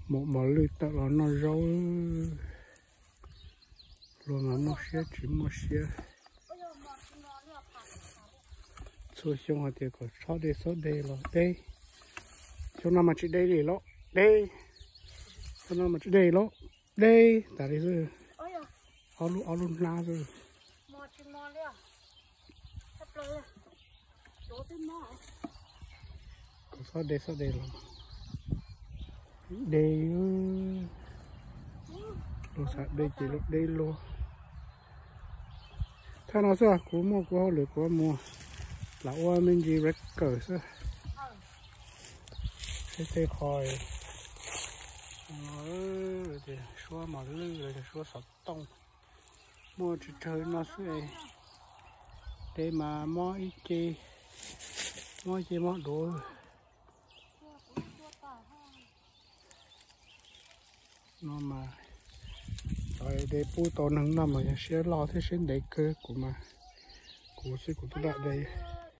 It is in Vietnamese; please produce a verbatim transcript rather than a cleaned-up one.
một mà lưỡi tao là nó rau rồi mà mua xe chỉ mua xe số xong rồi thì có sáu đây sáu đây rồi đây chỗ nào mà chỉ đây đi lọ đây chỗ nào mà chỉ đây lọ đây tại đây rồi ao luôn ao luôn na rồi có sáu đây sáu đây rồi đây lo sát đây chỉ lo đây loถ้าเราซื้อกูมั่วกูหรือกูมั่วเราว่ามันจีเร็กเกิดซะใช้เตะคอยเออเดี๋ยวชัวมาลื้อเลยชัวสดต้องมั่วจะเธอมาซื้อเดี๋ยวมามั่วอีจีมั่วจีมั่วดูnó mà rồi để bù tàu nắng nằm mà sẽ lo thế sẽ để cơ của mà của sẽ của tôi đã đây